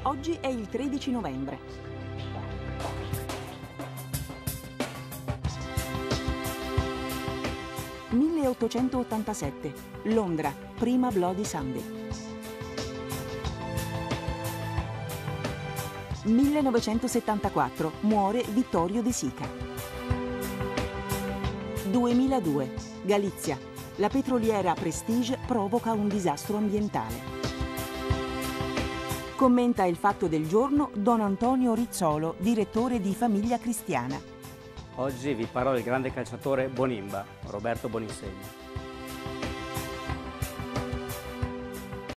Oggi è il 13 novembre. (1887) Londra, prima Bloody Sunday. 1974 muore Vittorio De Sica. 2002 Galizia, la petroliera Prestige provoca un disastro ambientale. Commenta il fatto del giorno Don Antonio Rizzolo, direttore di Famiglia Cristiana. Oggi vi parlo del grande calciatore Bonimba, Roberto Boninsegni.